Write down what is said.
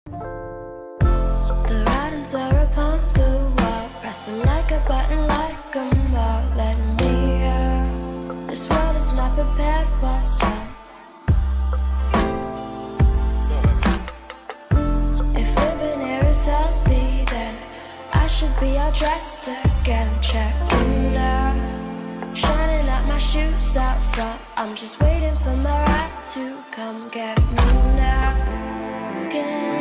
The writings are upon the wall, pressing like a button, like a ball. Let me out. This world is not prepared for some. If living here is healthy, then I should be all dressed again. Checking out, shining out my shoes out front. I'm just waiting for my ride to come get me now. Again.